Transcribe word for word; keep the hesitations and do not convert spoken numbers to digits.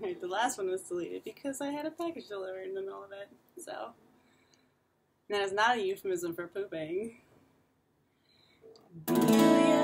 Right, the last one was deleted because I had a package delivered in the middle of it. So, and that is not a euphemism for pooping. Delia